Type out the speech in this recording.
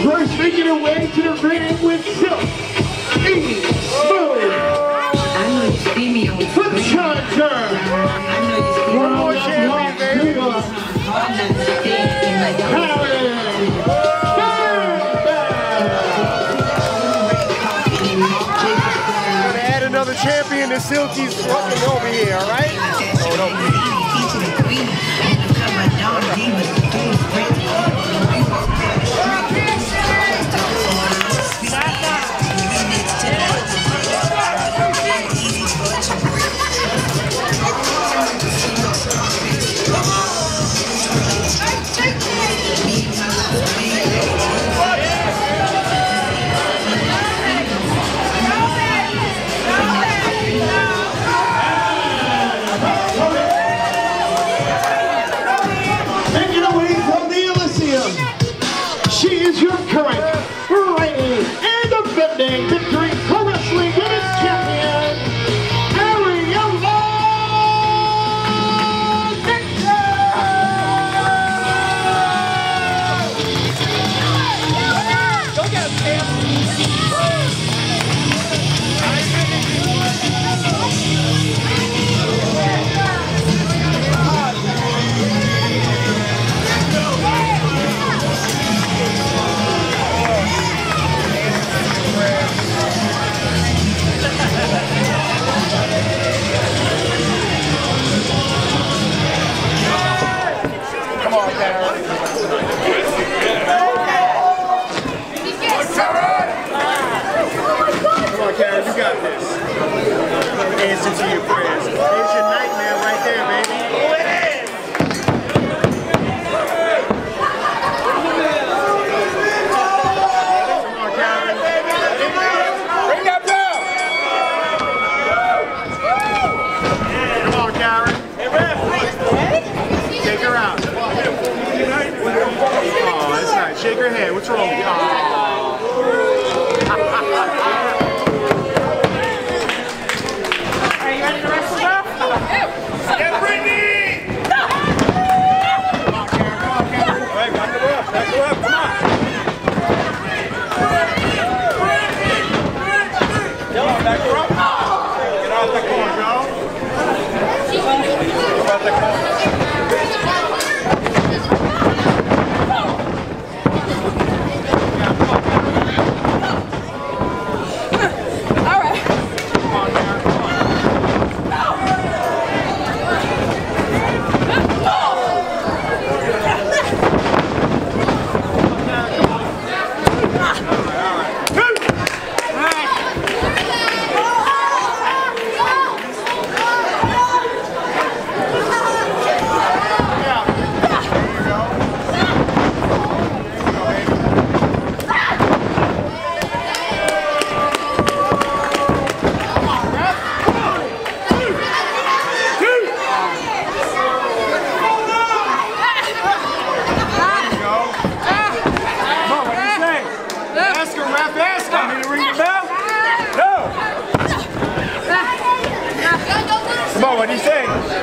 first making her way to the ring with Silk. Smooth. I know you see me on the Foot Challenger. I know you see me One more champion, baby. Gonna add another champion to Silky's fucking over here, alright? Oh, no. She is your current, reigning, and defending Victory Pro Wrestling Women's Champion, Ariela! Go get him, Sam! Come on, Karen. Come on, Karen, you got this. Answer to your prayers. There's your nightmare right there, baby. Come on, Karen. Bring that bell. Come on, Karen. Take her out. Oh, that's nice. Shake her hand. What's wrong with you? Oh. Are you ready to wrestle now? Yeah, Brittany! Come on, Karen. Come on, Karen. All right, back her up. Back her up. Come on. Come on, back her up. Get out the corner, Joe. Get out the corner. Come on, what do you say?